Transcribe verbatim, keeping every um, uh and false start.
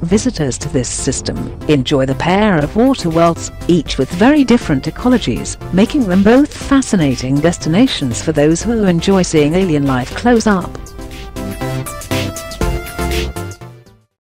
Visitors to this system enjoy the pair of water worlds, each with very different ecologies, making them both fascinating destinations for those who enjoy seeing alien life close up.